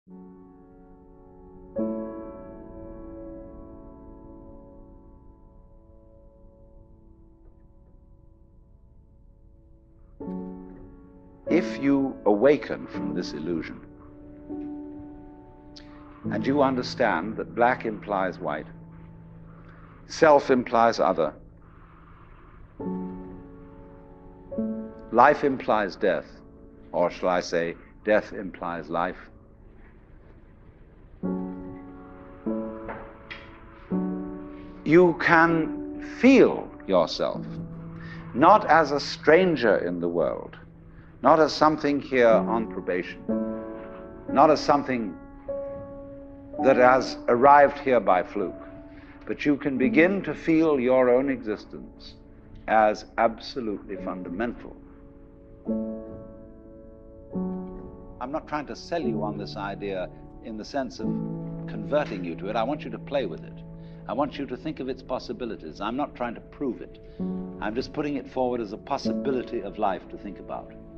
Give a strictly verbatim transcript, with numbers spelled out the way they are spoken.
If you awaken from this illusion, and you understand that black implies white, self implies other, life implies death, or shall I say, death implies life, you can feel yourself not as a stranger in the world, not as something here on probation, not as something that has arrived here by fluke, but you can begin to feel your own existence as absolutely fundamental. I'm not trying to sell you on this idea in the sense of converting you to it. I want you to play with it. I want you to think of its possibilities. I'm not trying to prove it. I'm just putting it forward as a possibility of life to think about.